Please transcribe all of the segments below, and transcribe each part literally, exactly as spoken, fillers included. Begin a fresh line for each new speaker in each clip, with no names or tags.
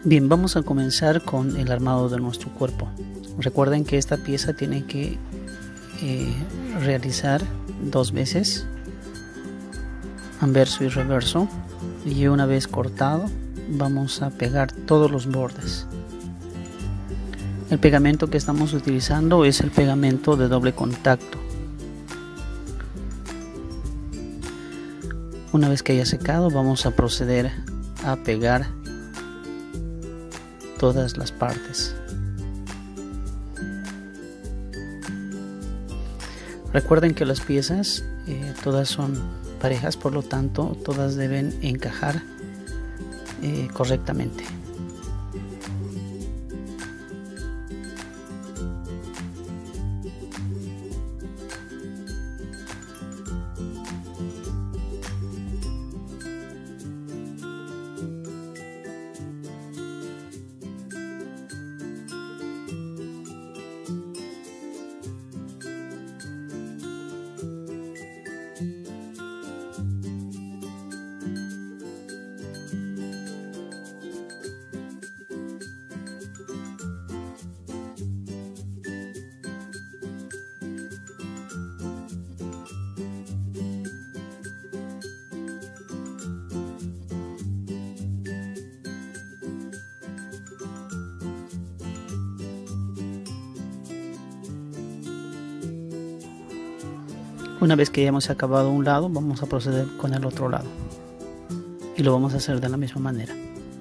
Bien, vamos a comenzar con el armado de nuestro cuerpo. Recuerden que esta pieza tiene que eh, realizar dos veces, anverso y reverso, y una vez cortado vamos a pegar todos los bordes. El pegamento que estamos utilizando es el pegamento de doble contacto. Una vez que haya secado, vamos a proceder a pegar todas las partes. Recuerden que las piezas eh, todas son parejas, por lo tanto todas deben encajar eh, correctamente. Una vez que ya hemos acabado un lado, vamos a proceder con el otro lado y lo vamos a hacer de la misma manera.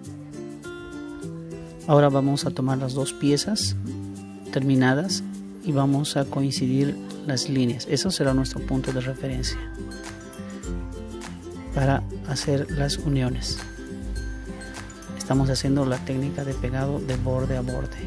Ahora vamos a tomar las dos piezas terminadas y vamos a coincidir las líneas. Eso será nuestro punto de referencia para hacer las uniones. Estamos haciendo la técnica de pegado de borde a borde.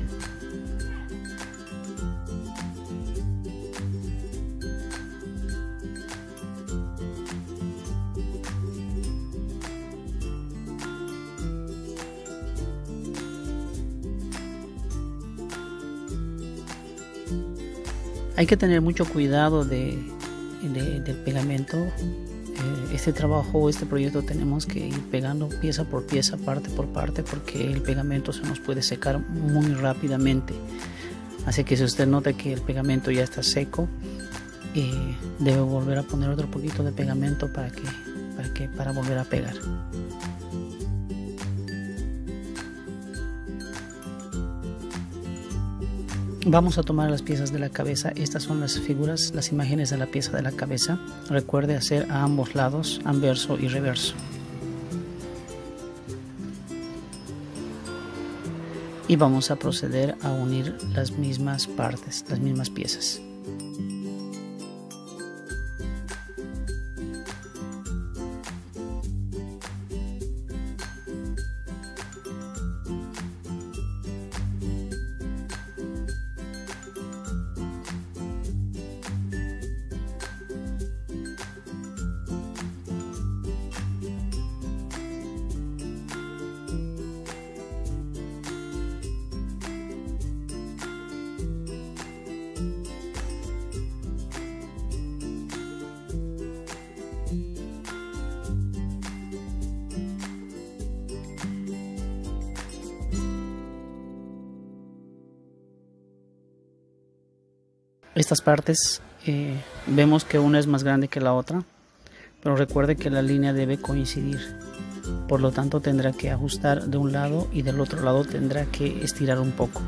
Hay que tener mucho cuidado de, de, del pegamento. Eh, este trabajo, este proyecto tenemos que ir pegando pieza por pieza, parte por parte, porque el pegamento se nos puede secar muy rápidamente. Así que si usted nota que el pegamento ya está seco, eh, debe volver a poner otro poquito de pegamento para, que, para, que, para volver a pegar. Vamos a tomar las piezas de la cabeza. Estas son las figuras, las imágenes de la pieza de la cabeza. Recuerde hacer a ambos lados, anverso y reverso. Y vamos a proceder a unir las mismas partes, las mismas piezas. Estas partes eh, vemos que una es más grande que la otra, pero recuerde que la línea debe coincidir, por lo tanto tendrá que ajustar de un lado y del otro lado tendrá que estirar un poco.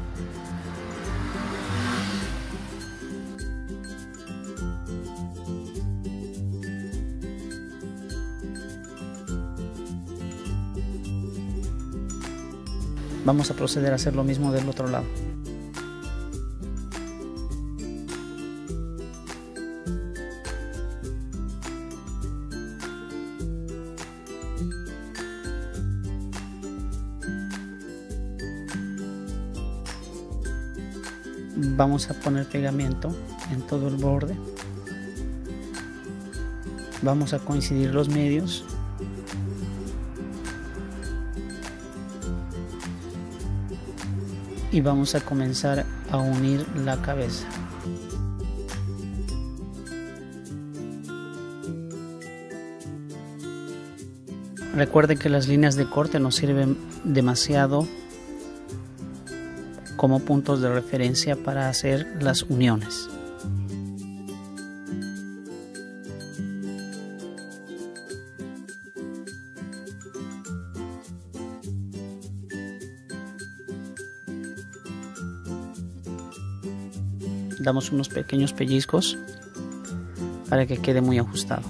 Vamos a proceder a hacer lo mismo del otro lado. Vamos a poner pegamento en todo el borde. Vamos a coincidir los medios. Y vamos a comenzar a unir la cabeza.
Recuerden que las líneas de corte nos sirven demasiado
como puntos de referencia para hacer las uniones. Damos unos pequeños pellizcos para que quede muy ajustado.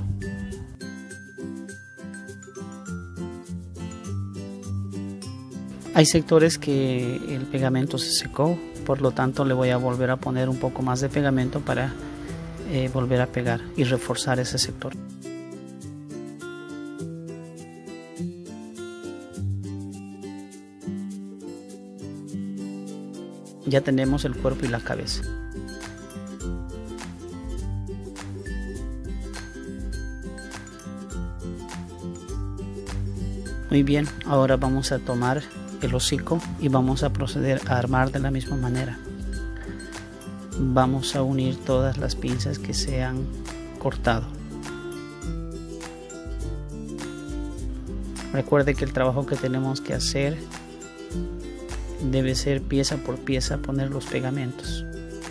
Hay sectores que el pegamento se secó, por lo tanto le voy a volver a poner un poco más de pegamento para eh, volver a pegar y reforzar ese sector. Ya tenemos el cuerpo y la cabeza. Muy bien, ahora vamos a tomar el hocico y vamos a proceder a armar de la misma manera. Vamos a unir todas las pinzas que se han cortado. Recuerde que el trabajo que tenemos que hacer debe ser pieza por pieza poner los pegamentos.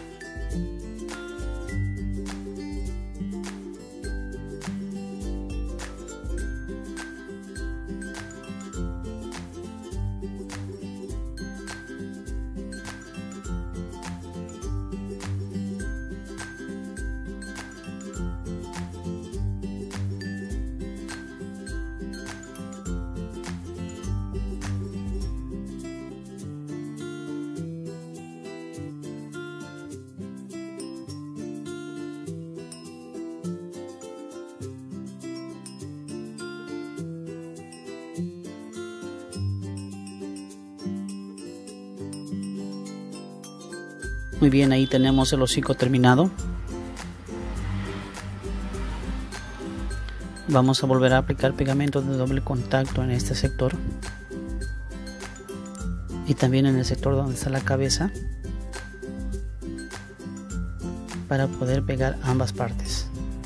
Muy bien, ahí tenemos el hocico terminado. Vamos a volver a aplicar pegamento de doble contacto en este sector y también en el sector donde está la cabeza para poder pegar ambas partes.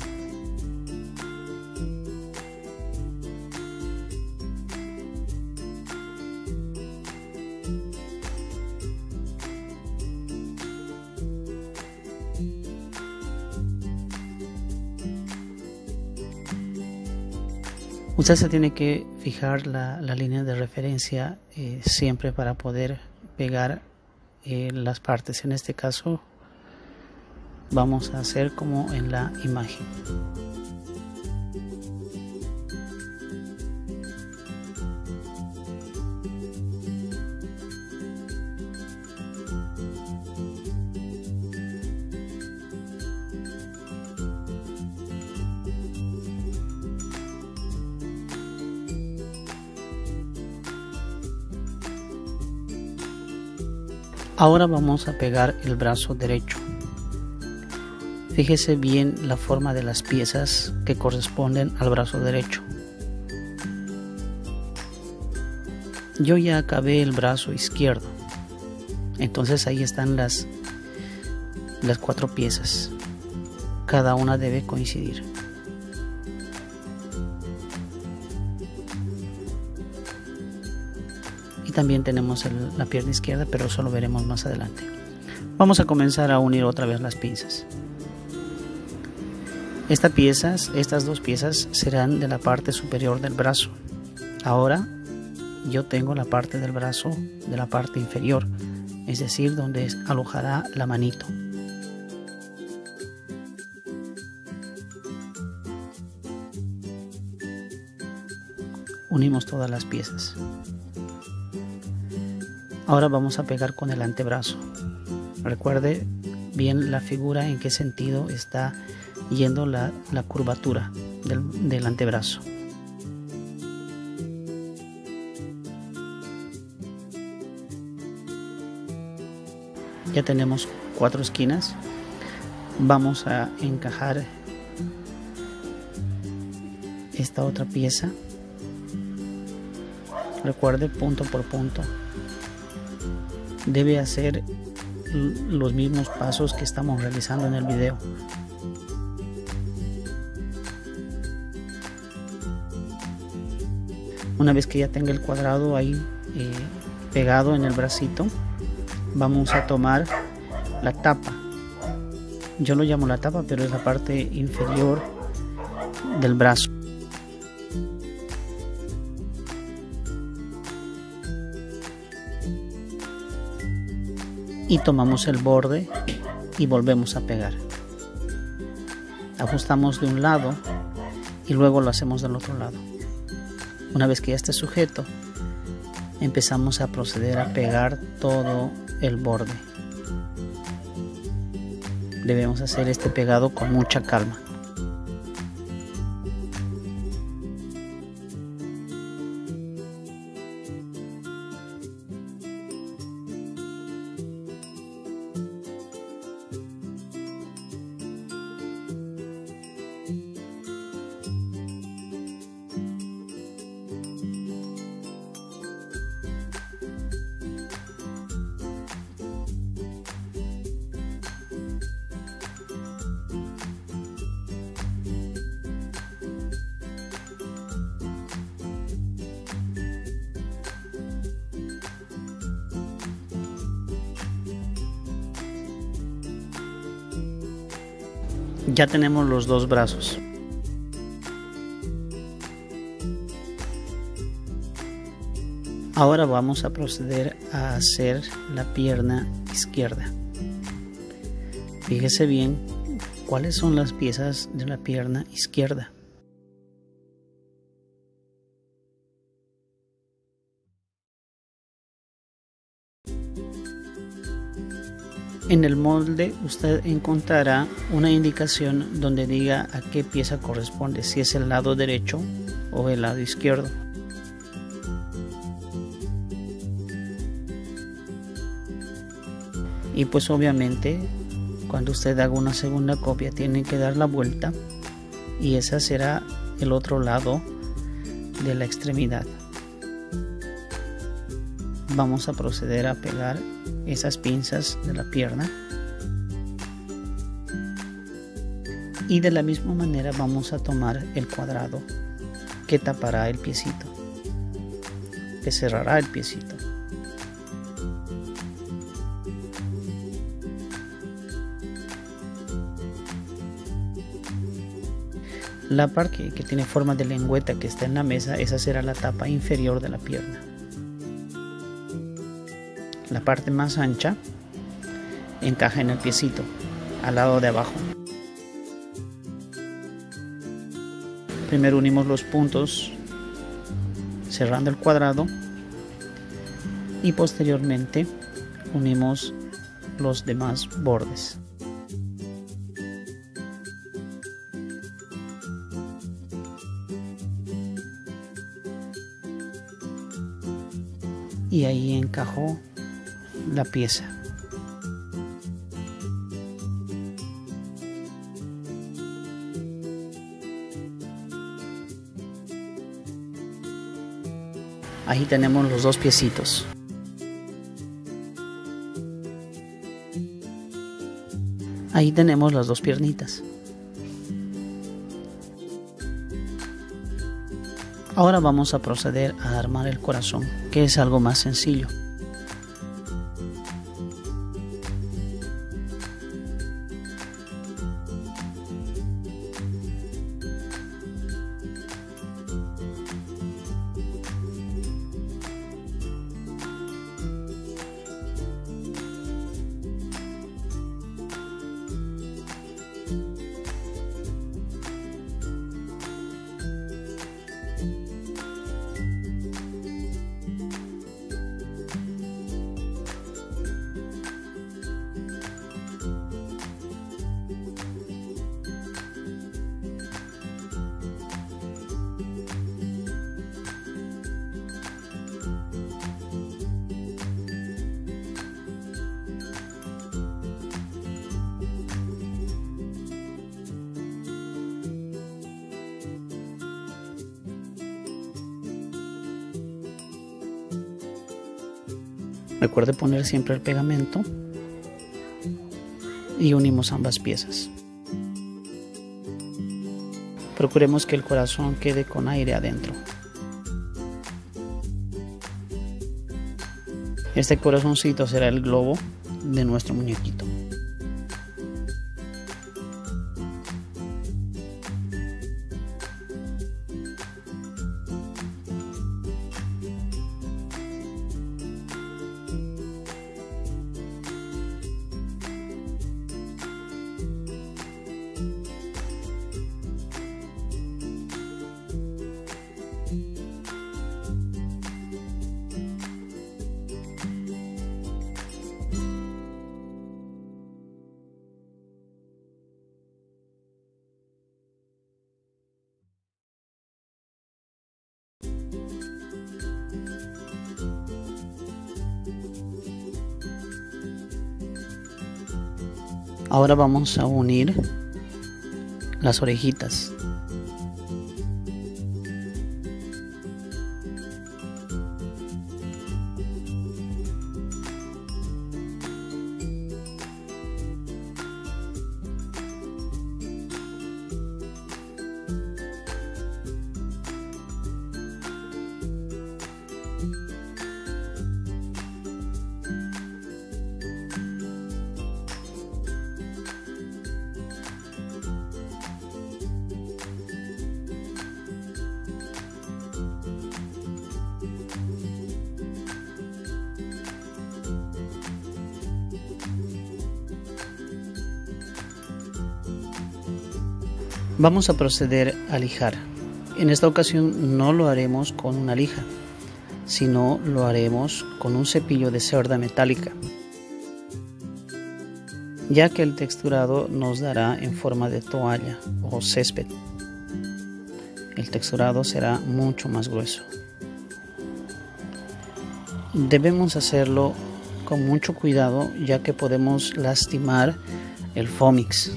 Usted se tiene que fijar la, la línea de referencia eh, siempre para poder pegar eh, las partes. En este caso vamos a hacer como en la imagen. Ahora vamos a pegar el brazo derecho. Fíjese bien la forma de las piezas que corresponden al brazo derecho. Yo ya acabé el brazo izquierdo, entonces ahí están las, las cuatro piezas. Cada una debe coincidir. También tenemos el, la pierna izquierda, pero eso lo veremos más adelante. Vamos a comenzar a unir otra vez las pinzas. Esta piezas, estas dos piezas serán de la parte superior del brazo. Ahora yo tengo la parte del brazo de la parte inferior, es decir, donde alojará la manito. Unimos todas las piezas. Ahora vamos a pegar con el antebrazo. Recuerde bien la figura, en qué sentido está yendo la, la curvatura del, del antebrazo. Ya tenemos cuatro esquinas. Vamos a encajar esta otra pieza. Recuerde, punto por punto. Debe hacer los mismos pasos que estamos realizando en el video. Una vez que ya tenga el cuadrado ahí eh, pegado en el bracito, vamos a tomar la tapa. Yo lo llamo la tapa, pero es la parte inferior del brazo. Y tomamos el borde y volvemos a pegar. Ajustamos de un lado y luego lo hacemos del otro lado. Una vez que ya esté sujeto, empezamos a proceder a pegar todo el borde. Debemos hacer este pegado con mucha calma. Ya tenemos los dos brazos. Ahora vamos a proceder a hacer la pierna izquierda. Fíjese bien cuáles son las piezas de la pierna izquierda. En el molde usted encontrará una indicación donde diga a qué pieza corresponde, si es el lado derecho o el lado izquierdo. Y pues obviamente cuando usted haga una segunda copia tiene que dar la vuelta y ese será el otro lado de la extremidad. Vamos a proceder a pegar esas pinzas de la pierna y de la misma manera vamos a tomar el cuadrado que tapará el piecito, que cerrará el piecito. La parte que tiene forma de lengüeta que está en la mesa, esa será la tapa inferior de la pierna. La parte más ancha encaja en el piecito, al lado de abajo. Primero unimos los puntos cerrando el cuadrado y posteriormente unimos los demás bordes. Y ahí encajó la pieza. Ahí tenemos los dos piecitos. Ahí tenemos las dos piernitas. Ahora vamos a proceder a armar el corazón, que es algo más sencillo. Recuerde poner siempre el pegamento y unimos ambas piezas. Procuremos que el corazón quede con aire adentro. Este corazoncito será el globo de nuestro muñequito. Ahora vamos a unir las orejitas. Vamos a proceder a lijar. En esta ocasión no lo haremos con una lija, sino lo haremos con un cepillo de cerda metálica, ya que el texturado nos dará en forma de toalla o césped. El texturado será mucho más grueso. Debemos hacerlo con mucho cuidado, ya que podemos lastimar el Fomix.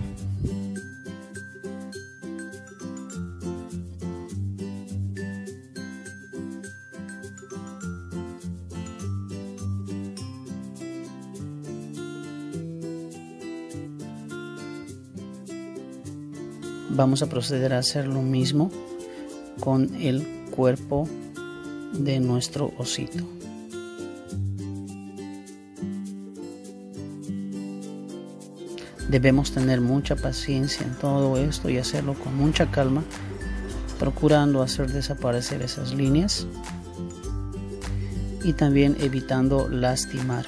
Vamos a proceder a hacer lo mismo con el cuerpo de nuestro osito. Debemos tener mucha paciencia en todo esto y hacerlo con mucha calma, procurando hacer desaparecer esas líneas y también evitando lastimar.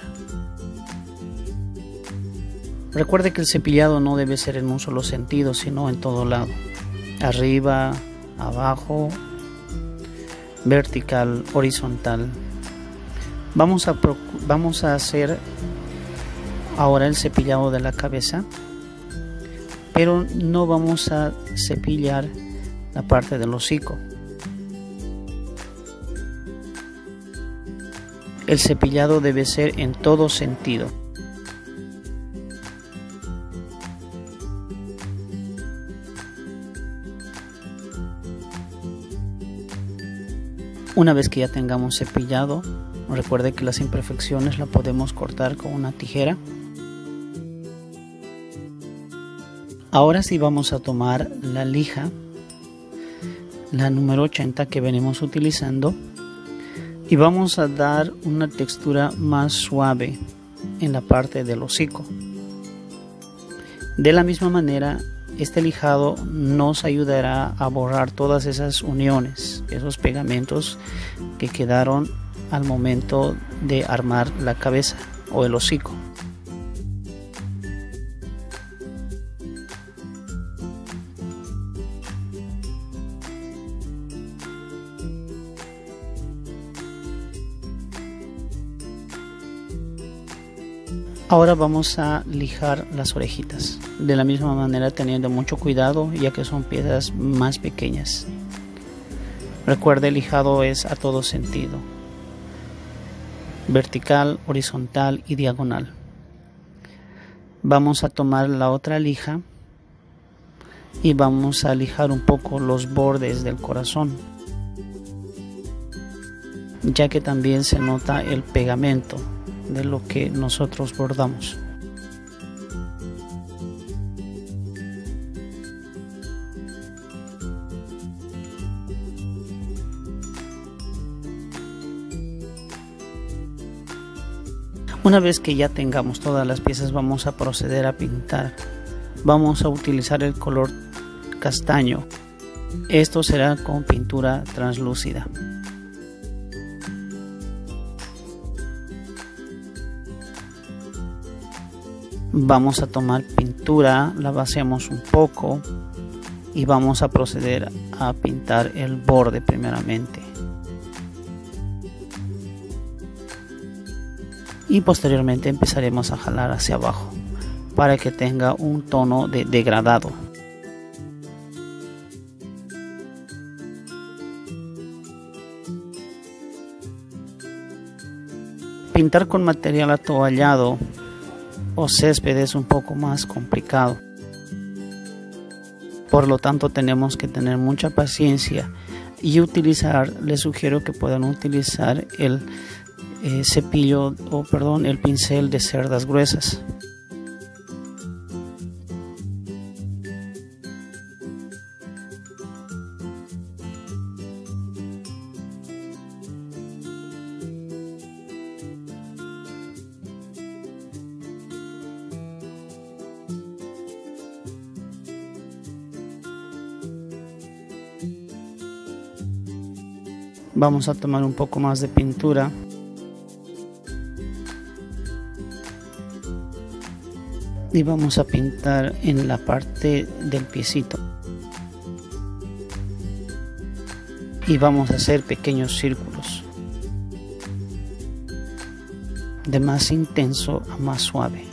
Recuerde que el cepillado no debe ser en un solo sentido, sino en todo lado. Arriba, abajo, vertical, horizontal. Vamos a, vamos a hacer ahora el cepillado de la cabeza, pero no vamos a cepillar la parte del hocico. El cepillado debe ser en todo sentido. Una vez que ya tengamos cepillado, recuerde que las imperfecciones la podemos cortar con una tijera. Ahora sí vamos a tomar la lija, la número ochenta que venimos utilizando, y vamos a dar una textura más suave en la parte del hocico. De la misma manera, este lijado nos ayudará a borrar todas esas uniones, esos pegamentos que quedaron al momento de armar la cabeza o el hocico. Ahora vamos a lijar las orejitas, de la misma manera teniendo mucho cuidado, ya que son piezas más pequeñas. Recuerde, el lijado es a todo sentido, vertical, horizontal y diagonal. Vamos a tomar la otra lija y vamos a lijar un poco los bordes del corazón, ya que también se nota el pegamento de lo que nosotros bordamos. Una vez que ya tengamos todas las piezas, vamos a proceder a pintar. Vamos a utilizar el color castaño. Esto será con pintura translúcida. Vamos a tomar pintura, la vaciamos un poco y vamos a proceder a pintar el borde primeramente. Y posteriormente empezaremos a jalar hacia abajo para que tenga un tono de degradado. Pintar con material atoallado o césped es un poco más complicado. Por lo tanto, tenemos que tener mucha paciencia y utilizar, les sugiero que puedan utilizar el eh, cepillo o perdón, el pincel de cerdas gruesas. Vamos a tomar un poco más de pintura y vamos a pintar en la parte del piecito y vamos a hacer pequeños círculos de más intenso a más suave.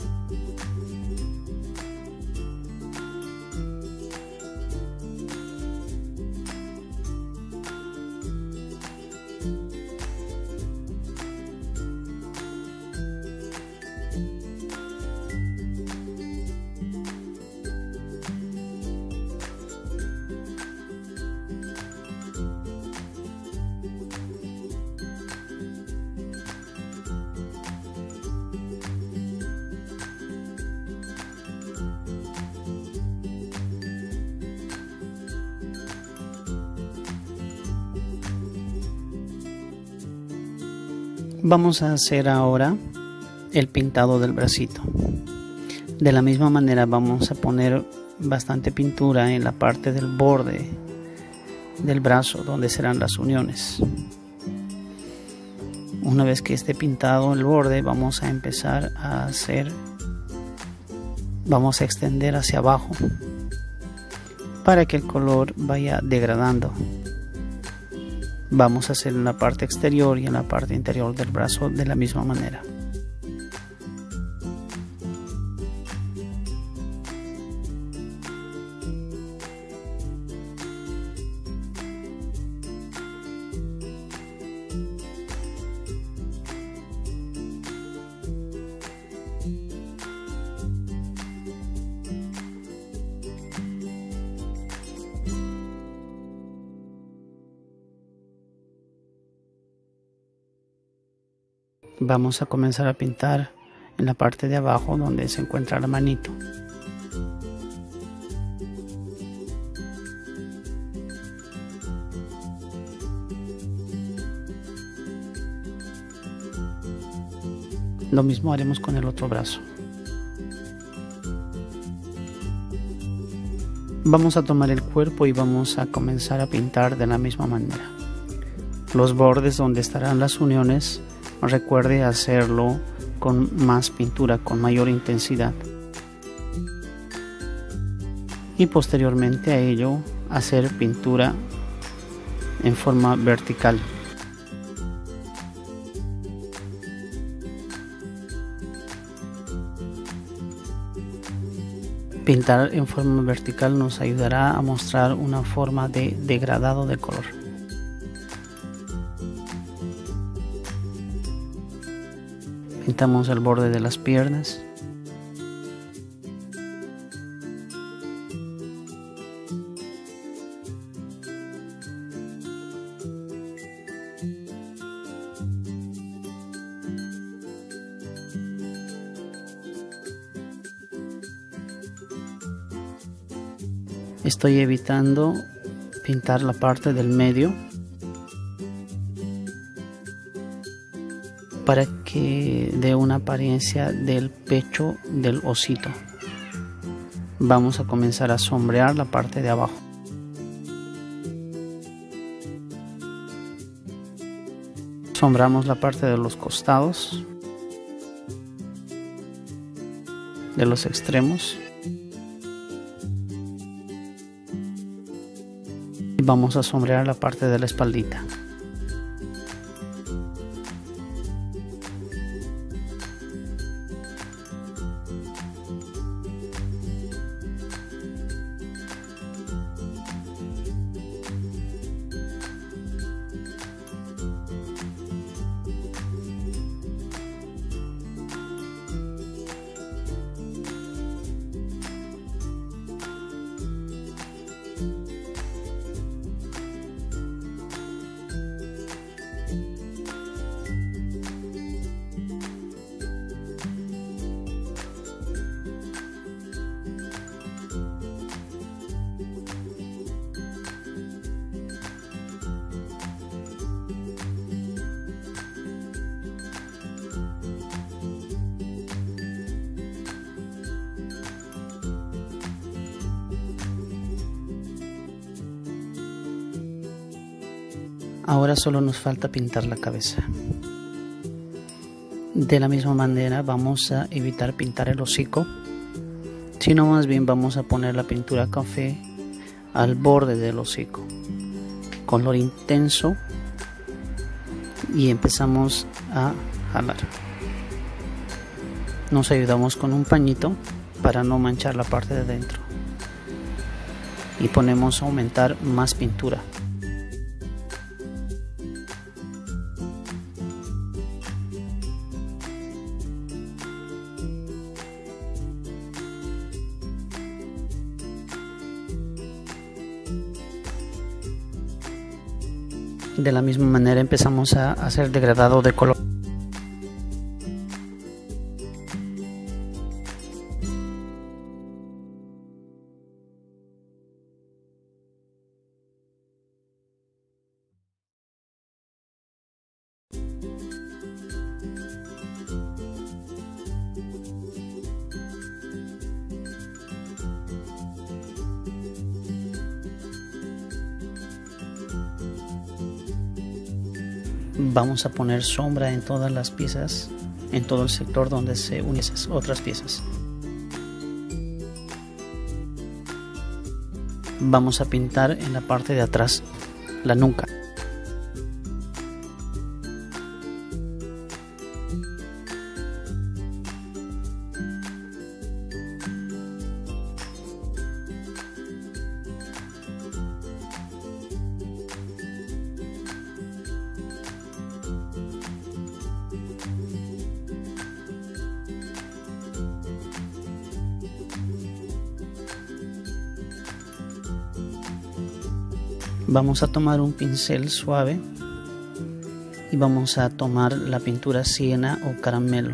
Vamos a hacer ahora el pintado del bracito. De la misma manera vamos a poner bastante pintura en la parte del borde del brazo donde serán las uniones. Una vez que esté pintado el borde, vamos a empezar a hacer, vamos a extender hacia abajo para que el color vaya degradando. Vamos a hacer en la parte exterior y en la parte interior del brazo de la misma manera. Vamos a comenzar a pintar en la parte de abajo donde se encuentra la manito. Lo mismo haremos con el otro brazo. Vamos a tomar el cuerpo y vamos a comenzar a pintar de la misma manera. Los bordes donde estarán las uniones, recuerde hacerlo con más pintura, con mayor intensidad. Y posteriormente a ello, hacer pintura en forma vertical. Pintar en forma vertical nos ayudará a mostrar una forma de degradado de color. Pintamos el borde de las piernas. Estoy evitando pintar la parte del medio para que dé una apariencia del pecho del osito. Vamos a comenzar a sombrear la parte de abajo. Sombramos la parte de los costados, de los extremos. Y vamos a sombrear la parte de la espaldita. Ahora solo nos falta pintar la cabeza. De la misma manera vamos a evitar pintar el hocico, sino más bien vamos a poner la pintura café al borde del hocico, color intenso, y empezamos a jalar. Nos ayudamos con un pañito para no manchar la parte de dentro y ponemos a aumentar más pintura. De la misma manera empezamos a hacer degradado de color. Vamos a poner sombra en todas las piezas, en todo el sector donde se unen esas otras piezas. Vamos a pintar en la parte de atrás, la nuca. Vamos a tomar un pincel suave y vamos a tomar la pintura siena o caramelo.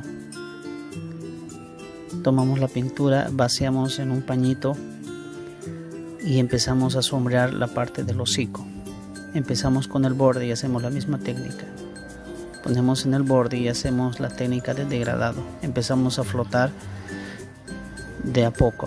Tomamos la pintura, vaciamos en un pañito y empezamos a sombrear la parte del hocico. Empezamos con el borde y hacemos la misma técnica. Ponemos en el borde y hacemos la técnica de degradado. Empezamos a flotar de a poco.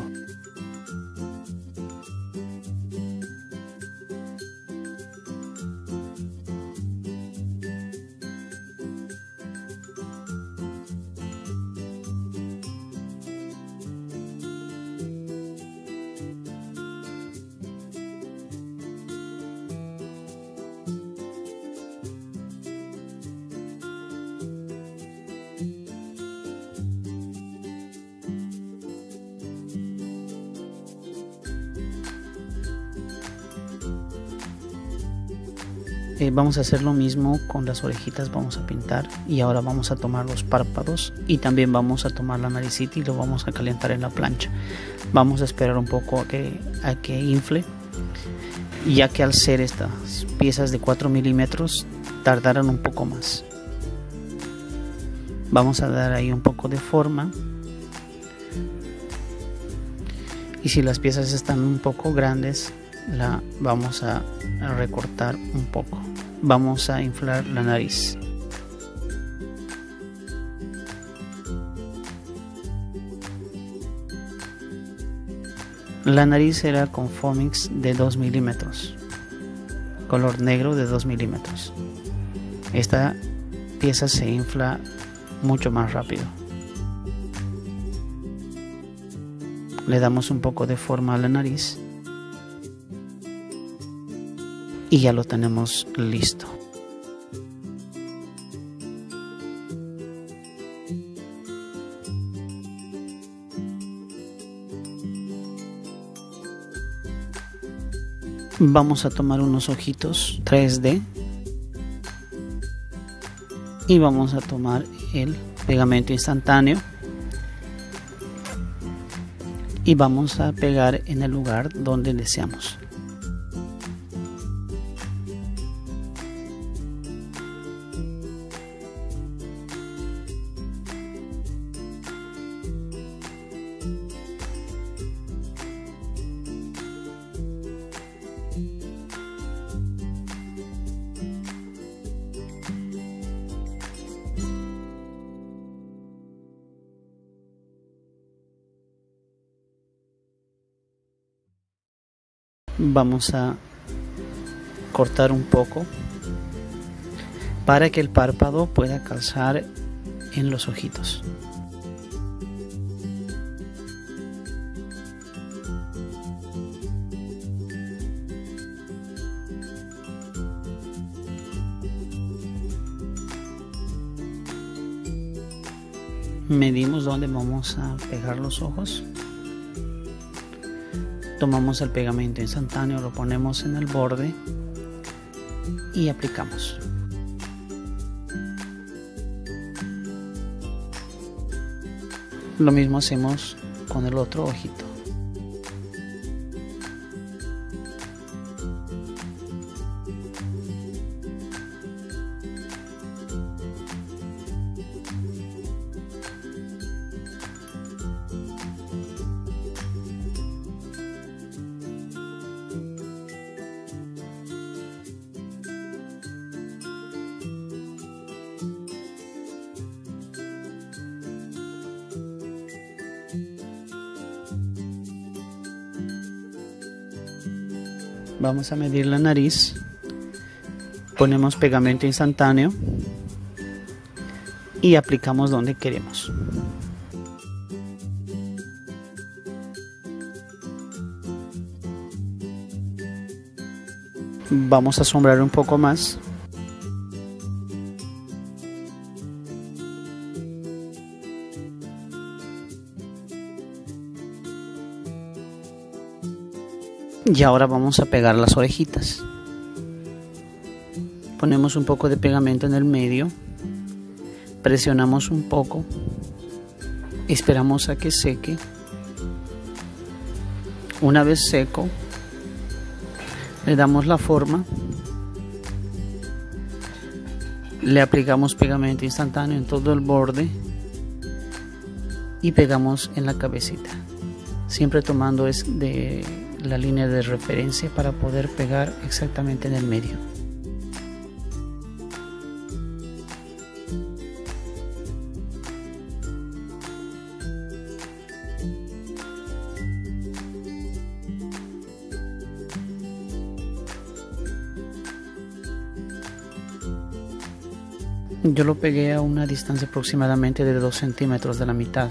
Eh, vamos a hacer lo mismo con las orejitas, vamos a pintar, y ahora vamos a tomar los párpados y también vamos a tomar la naricita y lo vamos a calentar en la plancha. Vamos a esperar un poco a que, a que infle, ya que al ser estas piezas de cuatro milímetros tardarán un poco más. Vamos a dar ahí un poco de forma, y si las piezas están un poco grandes la vamos a recortar un poco. Vamos a inflar la nariz. La nariz era con Foamix de dos milímetros, color negro de dos milímetros. Esta pieza se infla mucho más rápido. Le damos un poco de forma a la nariz y ya lo tenemos listo. Vamos a tomar unos ojitos tres D y vamos a tomar el pegamento instantáneo y vamos a pegar en el lugar donde deseamos. Vamos a cortar un poco para que el párpado pueda calzar en los ojitos. Medimos dónde vamos a pegar los ojos. Tomamos el pegamento instantáneo, lo ponemos en el borde y aplicamos. Lo mismo hacemos con el otro ojito. Vamos a medir la nariz, ponemos pegamento instantáneo y aplicamos donde queremos. Vamos a sombrar un poco más. Y ahora vamos a pegar las orejitas. Ponemos un poco de pegamento en el medio, presionamos un poco, esperamos a que seque. Una vez seco, le damos la forma, le aplicamos pegamento instantáneo en todo el borde y pegamos en la cabecita, siempre tomando es de la línea de referencia para poder pegar exactamente en el medio. Yo lo pegué a una distancia aproximadamente de dos centímetros de la mitad.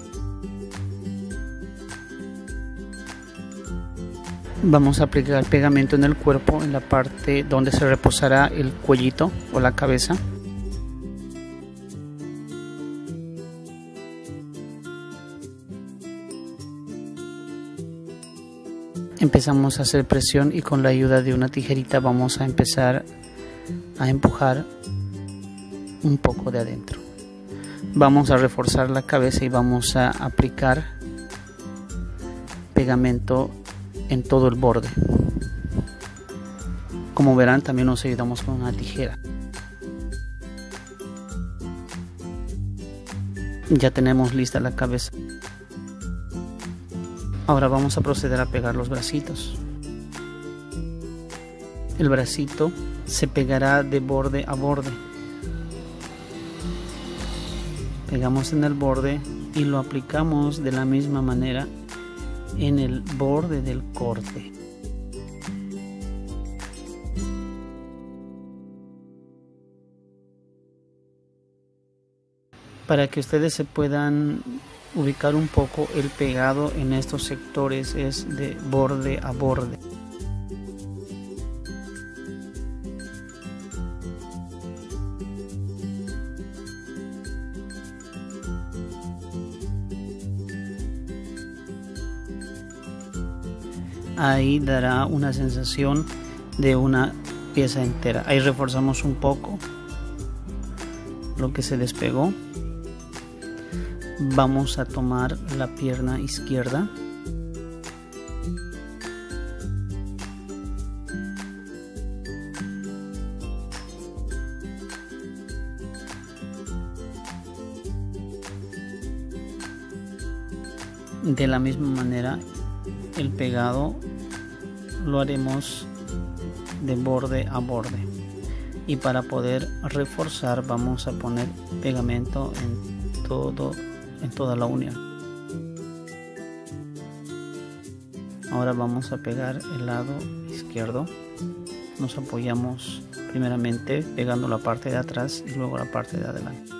Vamos a aplicar pegamento en el cuerpo, en la parte donde se reposará el cuellito o la cabeza. Empezamos a hacer presión y con la ayuda de una tijerita vamos a empezar a empujar un poco de adentro. Vamos a reforzar la cabeza y vamos a aplicar pegamento en todo el borde. Como verán, también nos ayudamos con una tijera. Ya tenemos lista la cabeza. Ahora vamos a proceder a pegar los bracitos. El bracito se pegará de borde a borde. Pegamos en el borde y lo aplicamos de la misma manera en el borde del corte. Para que ustedes se puedan ubicar un poco, el pegado en estos sectores es de borde a borde. Ahí dará una sensación de una pieza entera. Ahí reforzamos un poco lo que se despegó. Vamos a tomar la pierna izquierda. De la misma manera, el pegado lo haremos de borde a borde, y para poder reforzar vamos a poner pegamento en todo en toda la unión. Ahora vamos a pegar el lado izquierdo. Nos apoyamos primeramente pegando la parte de atrás y luego la parte de adelante.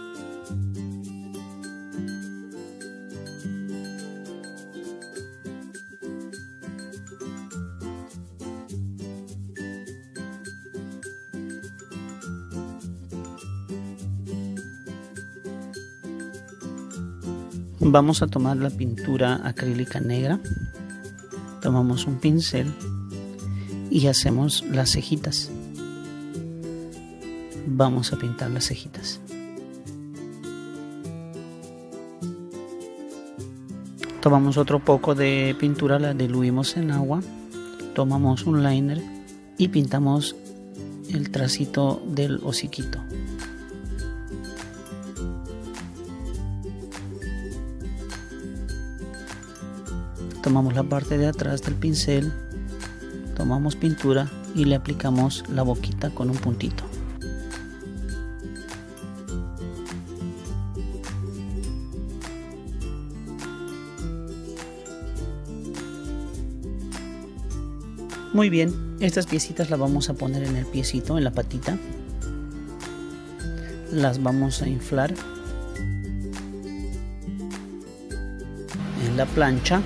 Vamos a tomar la pintura acrílica negra, tomamos un pincel y hacemos las cejitas. Vamos a pintar las cejitas. Tomamos otro poco de pintura, la diluimos en agua, tomamos un liner y pintamos el tracito del hociquito. Tomamos la parte de atrás del pincel, tomamos pintura y le aplicamos la boquita con un puntito. Muy bien, estas piecitas las vamos a poner en el piecito, en la patita. Las vamos a inflar en la plancha.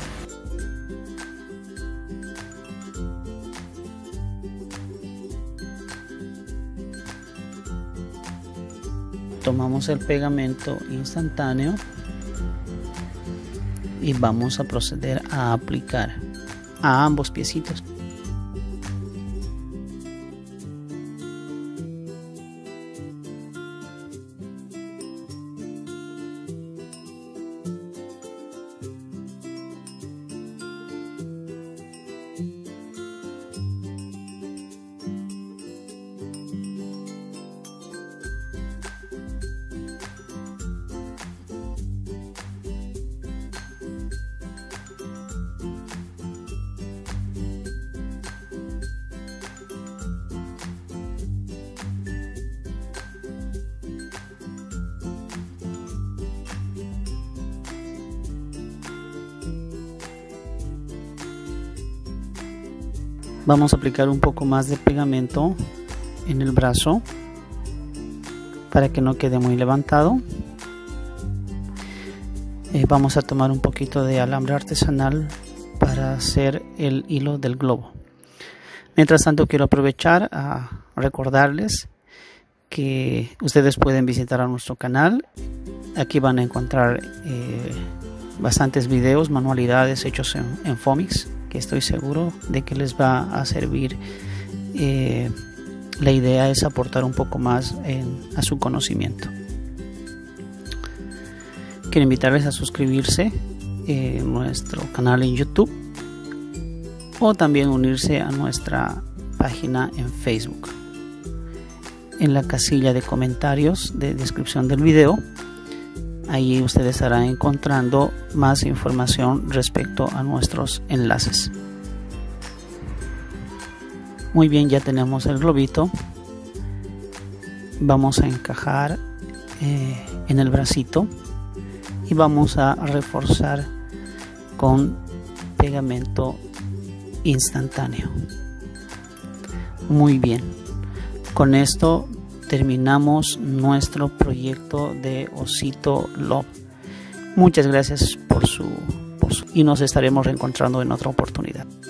Tomamos el pegamento instantáneo y vamos a proceder a aplicar a ambos piecitos. Vamos a aplicar un poco más de pegamento en el brazo para que no quede muy levantado. Eh, vamos a tomar un poquito de alambre artesanal para hacer el hilo del globo. Mientras tanto, quiero aprovechar a recordarles que ustedes pueden visitar a nuestro canal. Aquí van a encontrar eh, bastantes videos, manualidades hechos en, en Fomix, que estoy seguro de que les va a servir. Eh, la idea es aportar un poco más en, a su conocimiento. Quiero invitarles a suscribirse en eh, nuestro canal en YouTube o también unirse a nuestra página en Facebook. En la casilla de comentarios de descripción del video, ahí ustedes estarán encontrando más información respecto a nuestros enlaces. Muy bien, ya tenemos el globito. Vamos a encajar eh, en el bracito y vamos a reforzar con pegamento instantáneo. Muy bien, con esto terminamos nuestro proyecto de Osito Love. Muchas gracias por su, por su y nos estaremos reencontrando en otra oportunidad.